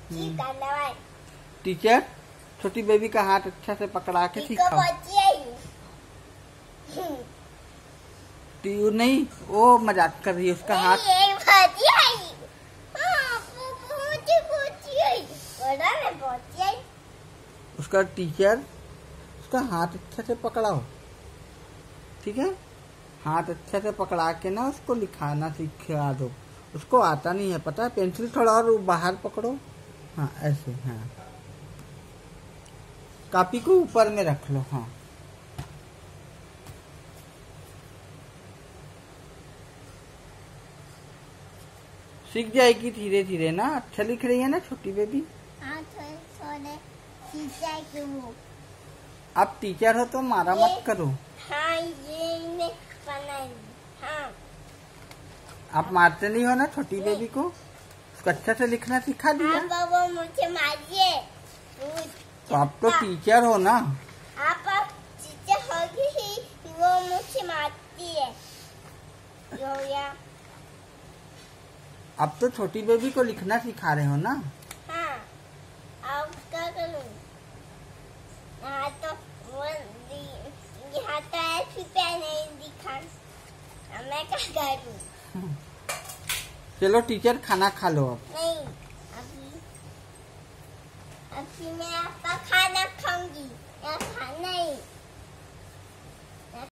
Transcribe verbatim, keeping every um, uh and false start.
Teacher छोटी baby का हाथ अच्छा से पकड़ा के सिखाओ। टीयू नहीं, वो मजाक कर रही है, उसका हाथ उसका टीचर उसका हाथ अच्छा से पकड़ाओ, ठीक है। हाथ अच्छा से पकड़ा के ना उसको लिखाना सिखा दो। उसको आता नहीं है, पता है। पेंसिल थोड़ा और बाहर पकड़ो, हाँ ऐसे, हाँ। कॉपी को ऊपर में रख लो, हाँ। सीख जाएगी धीरे धीरे ना। अच्छा लिख रही है ना छोटी बेबी। हाँ, थोड़े टीचर वो। आप टीचर हो तो मारा मत करो। हाँ, ये हाँ। आप मारते नहीं हो ना छोटी बेबी को। उसको अच्छा से लिखना सिखा दिया। हाँ, बाबा मुझे मारिए। तो आप तो टीचर हो ना। आप आप टीचर होगी ही, वो मुझे मारती है। या अब तो छोटी बेबी को लिखना सिखा रहे हो ना। हाँ, अब क्या करूँ? यहाँ तो वो यहाँ तो ऐसी पे नहीं दिखा, मैं क्या करूँ? चलो टीचर खाना खा लो अब। नहीं, अभी अभी मैं आपका खाना खाऊंगी। या खाना ही